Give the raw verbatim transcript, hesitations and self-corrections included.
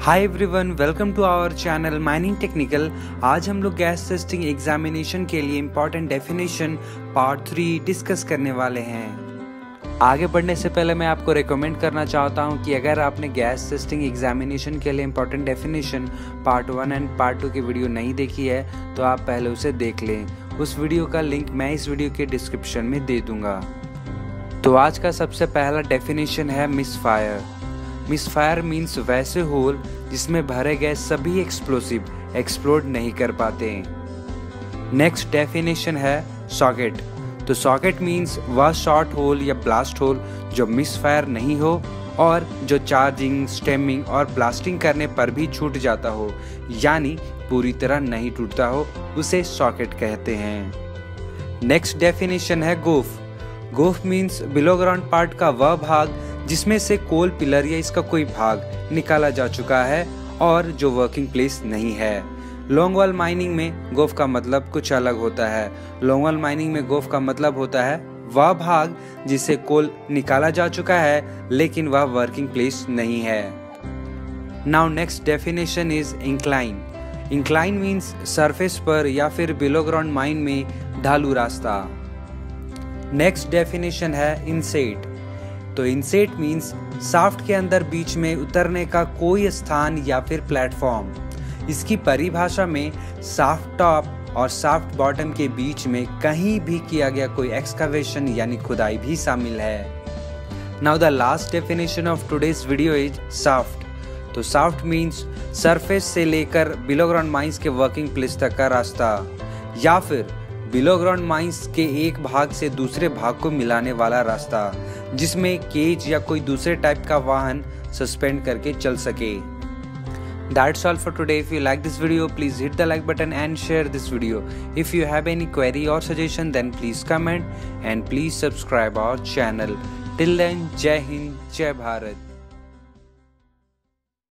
Hi everyone, welcome to our channel mining technical. आज हम लोग गैस टेस्टिंग एग्जामिनेशन के लिए important definition part three discuss करने वाले हैं। आगे बढ़ने से पहले मैं आपको रेकमेंड करना चाहता हूं कि अगर आपने गैस टेस्टिंग एग्जामिनेशन के लिए important definition part one and part two की वीडियो नहीं देखी है तो आप पहले उसे देख लें। उस वीडियो का लिंक मैं इस वीडियो के डिस्क्रिप्शन में दे दूंगा। तो आज का सबसे पहला डेफिनेशन है मिसफायर। मिसफायर मीन्स वैसे होल जिसमें भरे गए सभी एक्सप्लोसिव एक्सप्लोड नहीं कर पाते। नेक्स्ट डेफिनेशन है सॉकेट। तो सॉकेट मीन्स वह शॉर्ट होल या ब्लास्ट होल जो मिसफायर नहीं हो और जो चार्जिंग, स्टेमिंग और ब्लास्टिंग करने पर भी छूट जाता हो, यानी पूरी तरह नहीं टूटता हो, उसे सॉकेट कहते हैं। नेक्स्ट डेफिनेशन है गोफ। गोफ मीन्स बिलो ग्राउंड पार्ट का वह भाग जिसमें से कोल पिलर या इसका कोई भाग निकाला जा चुका है और जो वर्किंग प्लेस नहीं है। लॉन्ग वॉल माइनिंग में गोफ का मतलब कुछ अलग होता है। लॉन्ग वॉल माइनिंग में गोफ का मतलब होता है वह भाग जिसे कोल निकाला जा चुका है लेकिन वह वर्किंग प्लेस नहीं है। Now next definition is incline. Incline means surface पर या फिर बिलो ग्राउंड माइन में ढालू रास्ता। नेक्स्ट डेफिनेशन है इनसेट। तो इनसेट मीन्स शाफ्ट के अंदर बीच में उतरने का कोई स्थान या फिर प्लेटफॉर्म। इसकी परिभाषा में शाफ्ट टॉप और शाफ्ट बॉटम के बीच में कहीं भी किया गया कोई एक्सकवेशन यानी खुदाई भी शामिल है। Now the last definition of today's video is shaft. तो शाफ्ट मीन्स सरफेस से लेकर बिलो ग्राउंड माइंस के वर्किंग प्लेस तक का रास्ता या फिर बिलो ग्राउंड माइंस के एक भाग से दूसरे भाग को मिलाने वाला रास्ता जिसमें केज या कोई दूसरे टाइप का वाहन सस्पेंड करके चल सके। That's all for today. If you like this video, please hit the like button and share this video. If you have any query or suggestion, then please comment and please subscribe our channel. Till then, Jai Hind, Jai Bharat.